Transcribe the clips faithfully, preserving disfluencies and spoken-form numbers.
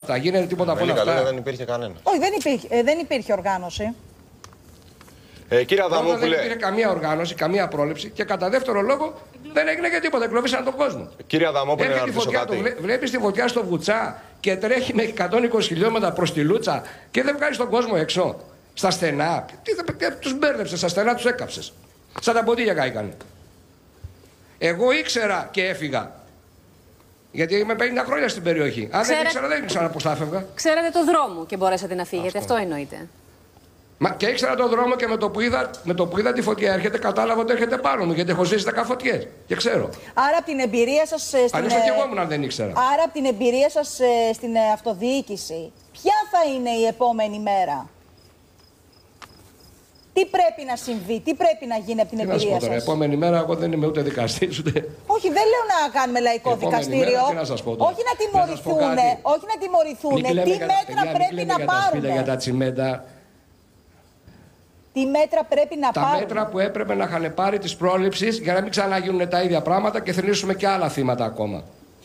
Θα γίνεται τίποτα από όλα αυτά. Δεν υπήρχε κανένα. Όχι, δεν υπήρχε, ε, δεν υπήρχε οργάνωση. Ε, κύριε Αδαμόπουλε. Δεν υπήρχε καμία οργάνωση, καμία πρόληψη και κατά δεύτερο λόγο δεν έγινε και τίποτα. Εκλοβήσαν τον κόσμο. Κύριε Αδαμόπουλε, να ρωτήσω κάτι. Βλέ, Βλέπει τη φωτιά στο Βουτσά και τρέχει με εκατόν είκοσι χιλιόμετρα προς τη Λούτσα και δεν βγάζει τον κόσμο έξω. Στα στενά. Τι τους μπέρδεψε, στα στενά τους έκαψες. Σαν τα ποντήλια κάηκαν. Εγώ ήξερα και έφυγα. Γιατί είμαι πενήντα χρόνια στην περιοχή. Αν Ξέρε... δεν ήξερα, δεν ήξερα πώς θα έφευγα. Ξέρετε το δρόμο και μπορέσατε να φύγετε. Αυτό, Αυτό εννοείται. Μα και ήξερα τον δρόμο και με το, που είδα, με το που είδα τη φωτιά έρχεται, κατάλαβα ότι έρχεται πάνω μου. Γιατί έχω ζήσει δέκα φωτιές. Και ξέρω. Άρα από την εμπειρία σας. Στην... Αν ήσουν και εγώ ήμουν αν δεν ήξερα. Άρα από την εμπειρία σας στην αυτοδιοίκηση, ποια θα είναι η επόμενη μέρα? Τι πρέπει να συμβεί, τι πρέπει να γίνει από την τι εμπειρία να σας πω τώρα, σας? Επόμενη μέρα εγώ δεν είμαι ούτε δικαστής ούτε. Όχι, δεν λέω να κάνουμε λαϊκό δικαστήριο. Μέρα, τι να σας πω τώρα. Όχι να τιμωρηθούν. Όχι να τιμωρηθούν. Τι μέτρα τα, πρέπει να πάρουν? Για τα τσιμέντα. Τι μέτρα πρέπει να τα πάρουν? Τα μέτρα που έπρεπε να είχαν πάρει της πρόληψης για να μην ξαναγίνουν τα ίδια πράγματα και θρηνήσουμε και άλλα θύματα ακόμα.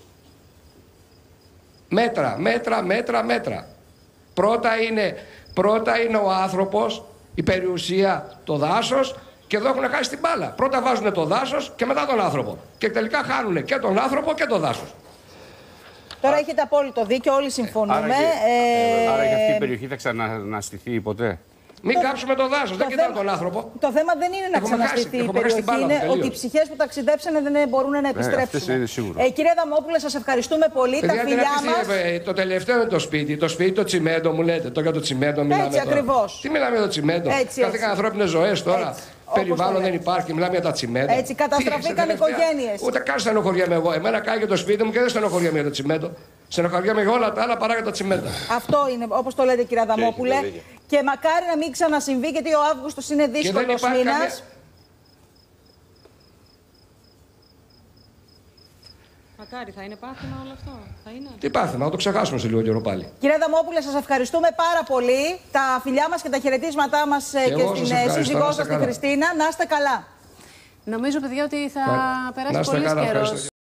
Μέτρα, μέτρα, μέτρα, μέτρα. Πρώτα είναι, πρώτα είναι ο άνθρωπος, η περιουσία, το δάσος και εδώ έχουν χάσει την μπάλα. Πρώτα βάζουν το δάσος και μετά τον άνθρωπο. Και τελικά χάνουν και τον άνθρωπο και το δάσος. Τώρα έχετε απόλυτο δίκιο, όλοι συμφωνούμε. Άρα και, ε... άρα και αυτή η περιοχή θα ξαναστηθεί ποτέ? Μην το... κάψουμε το δάσος, δεν κοιτάμε τον άνθρωπο. Το θέμα δεν είναι να ξαναστηθεί η περιοχή, είναι ότι οι ψυχές που ταξιδέψανε δεν μπορούν να επιστρέψουν. Ε, ε, κύριε Αδαμόπουλε, σας ευχαριστούμε πολύ. Παιδιά, τα φιλιά μας. Ε, το τελευταίο είναι το σπίτι. Το σπίτι, το τσιμέντο μου λέτε. Το για το τσιμέντο μιλάμε. Έτσι ακριβώς. Τι μιλάμε για το τσιμέντο? Καθήκαν ανθρώπινες ζωές τώρα. Έτσι. Περιβάλλον δεν υπάρχει, μιλάμε για τα τσιμέντα. Έτσι, καταστραφήκαν οικογένειες. Ούτε καν στενοχωριέμαι εγώ. Εμένα κάγει το σπίτι μου και δεν στενοχωριέμαι για το τσιμέντο. Στενοχωριέμαι για όλα τα άλλα παρά για τα τσιμέντα. Αυτό είναι, όπως το λέτε, κύριε Αδαμόπουλε. Και, και μακάρι να μην ξανασυμβεί, γιατί ο Αύγουστος είναι δύσκολος μήνας. Καμία... Μακάρι, θα είναι πάθημα όλο αυτό? Θα είναι. Τι πάθημα, θα το ξεχάσουμε σε λίγο καιρό πάλι. Κύριε Αδαμόπουλε, σας ευχαριστούμε πάρα πολύ. Τα φιλιά μας και τα χαιρετίσματά μας και, και στην σύζυγό σας, τη Χριστίνα. Να είστε καλά. Νομίζω, παιδιά, ότι θα περάσει πολύ καιρός.